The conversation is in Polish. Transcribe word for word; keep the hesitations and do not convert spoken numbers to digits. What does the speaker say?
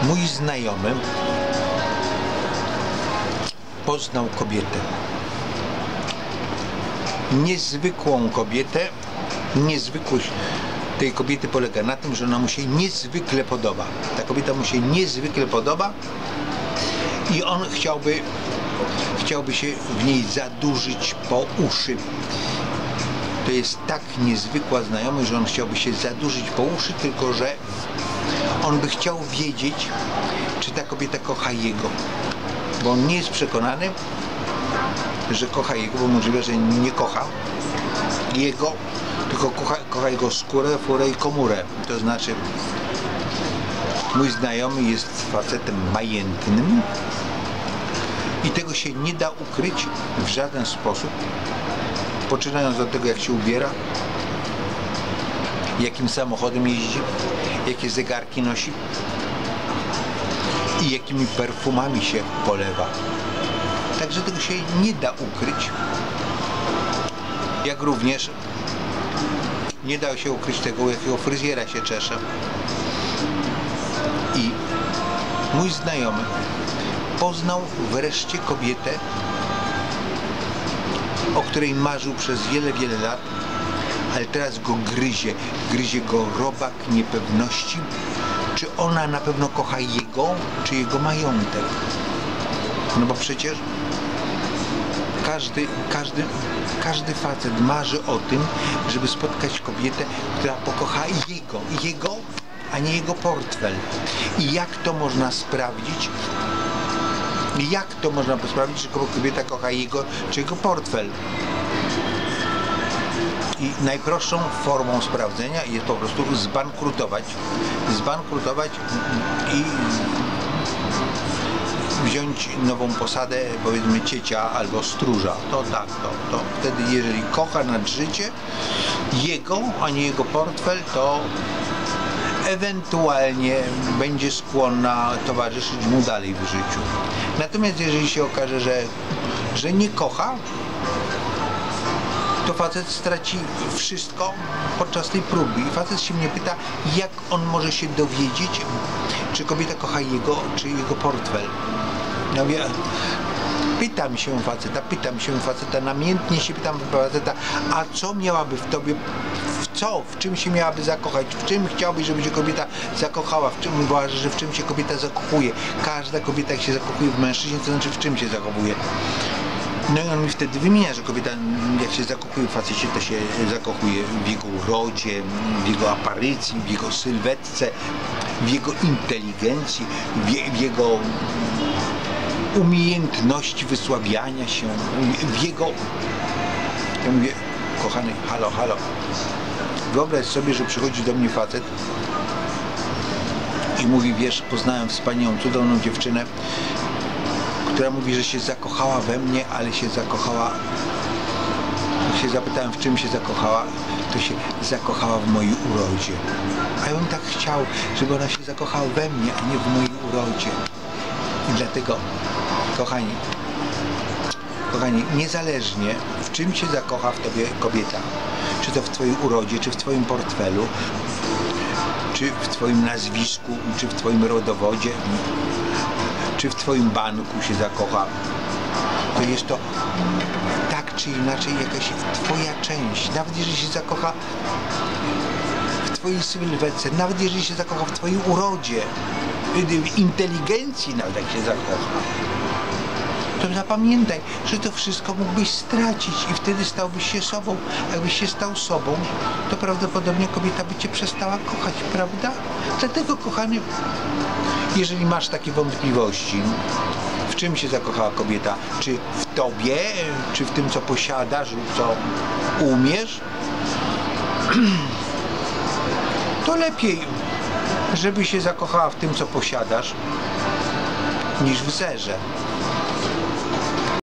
Mój znajomy poznał kobietę. Niezwykłą kobietę. Niezwykłość tej kobiety polega na tym, że ona mu się niezwykle podoba. Ta kobieta mu się niezwykle podoba i on chciałby, chciałby się w niej zadurzyć po uszy. To jest tak niezwykła znajomość, że on chciałby się zadurzyć po uszy, tylko że on by chciał wiedzieć, czy ta kobieta kocha jego. Bo on nie jest przekonany, że kocha jego, bo możliwe, że nie kocha jego, tylko kocha, kocha jego skórę, furę i komórę. To znaczy, mój znajomy jest facetem majętnym i tego się nie da ukryć w żaden sposób, poczynając od tego, jak się ubiera, jakim samochodem jeździ, jakie zegarki nosi i jakimi perfumami się polewa. Także tego się nie da ukryć. Jak również nie da się ukryć tego, jakiego fryzjera się czesze. I mój znajomy poznał wreszcie kobietę, o której marzył przez wiele, wiele lat, ale teraz go gryzie. Gryzie go robak niepewności, czy ona na pewno kocha jego, czy jego majątek. No bo przecież każdy, każdy, każdy facet marzy o tym, żeby spotkać kobietę, która pokocha jego, jego, a nie jego portfel. I jak to można sprawdzić? Jak to można sprawdzić, że kobieta kocha jego, czy jego portfel? I najprostszą formą sprawdzenia jest po prostu zbankrutować. Zbankrutować i wziąć nową posadę, powiedzmy ciecia albo stróża. To tak, to, to wtedy, jeżeli kocha nad życie jego, a nie jego portfel, to ewentualnie będzie skłonna towarzyszyć mu dalej w życiu. Natomiast jeżeli się okaże, że, że nie kocha, to facet straci wszystko podczas tej próby. I facet się mnie pyta, jak on może się dowiedzieć, czy kobieta kocha jego, czy jego portfel. Ja mówię, pytam się faceta, pytam się faceta, namiętnie się pytam faceta, a co miałaby w tobie, w co, w czym się miałaby zakochać, w czym chciałbyś, żeby się kobieta zakochała, w czym uważasz, że w czym się kobieta zakochuje. Każda kobieta, jak się zakochuje w mężczyźnie, to znaczy w czym się zachowuje. No i on mi wtedy wymienia, że kobieta, jak się zakochuje w facecie, to się zakochuje w jego urodzie, w jego aparycji, w jego sylwetce, w jego inteligencji, w, je, w jego umiejętności wysławiania się, w jego... Ja mówię, kochany, halo, halo, wyobraź sobie, że przychodzi do mnie facet i mówi, wiesz, poznałem wspaniałą, cudowną dziewczynę, która mówi, że się zakochała we mnie, ale się zakochała, jak się zapytałem, w czym się zakochała, to się zakochała w mojej urodzie. A ja bym tak chciał, żeby ona się zakochała we mnie, a nie w mojej urodzie. I dlatego, kochani, kochani, niezależnie w czym się zakocha w tobie kobieta, czy to w twojej urodzie, czy w twoim portfelu, czy w twoim nazwisku, czy w twoim rodowodzie, czy w twoim banku się zakocha, to jest to tak czy inaczej jakaś twoja część. Nawet jeżeli się zakocha w twojej sylwetce, nawet jeżeli się zakocha w twojej urodzie, w inteligencji, nawet jak się zakocha, to zapamiętaj, że to wszystko mógłbyś stracić i wtedy stałbyś się sobą. Jakbyś się stał sobą, to prawdopodobnie kobieta by cię przestała kochać, prawda? Dlatego, kochany, jeżeli masz takie wątpliwości, w czym się zakochała kobieta, czy w tobie, czy w tym, co posiadasz lub co umiesz, to lepiej, żeby się zakochała w tym, co posiadasz, niż w zerze.